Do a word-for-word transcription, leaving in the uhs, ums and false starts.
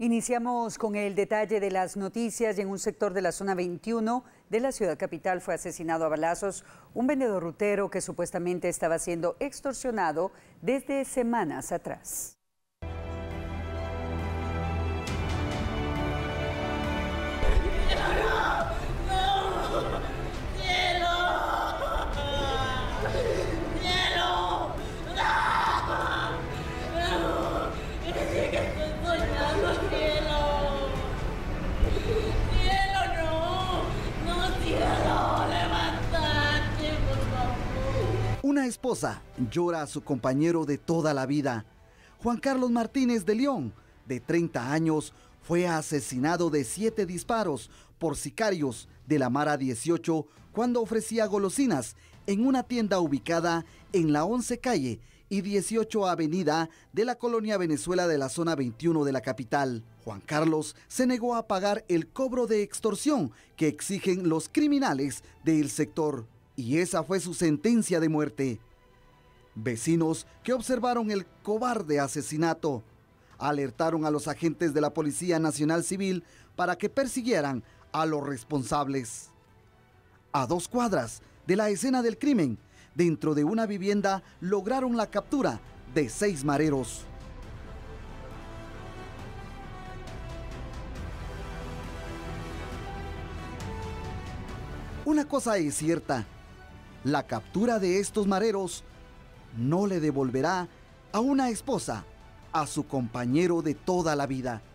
Iniciamos con el detalle de las noticias. Y en un sector de la zona veintiuno de la ciudad capital fue asesinado a balazos un vendedor rutero que supuestamente estaba siendo extorsionado desde semanas atrás. Una esposa llora a su compañero de toda la vida. Juan Carlos Martínez de León, de treinta años, fue asesinado de siete disparos por sicarios de la Mara dieciocho cuando ofrecía golosinas en una tienda ubicada en la once calle y dieciocho avenida de la colonia Venezuela de la zona veintiuno de la capital. Juan Carlos se negó a pagar el cobro de extorsión que exigen los criminales del sector. Y esa fue su sentencia de muerte. Vecinos que observaron el cobarde asesinato alertaron a los agentes de la Policía Nacional Civil para que persiguieran a los responsables. A dos cuadras de la escena del crimen, dentro de una vivienda, lograron la captura de seis mareros. Una cosa es cierta: la captura de estos mareros no le devolverá a una esposa a su compañero de toda la vida.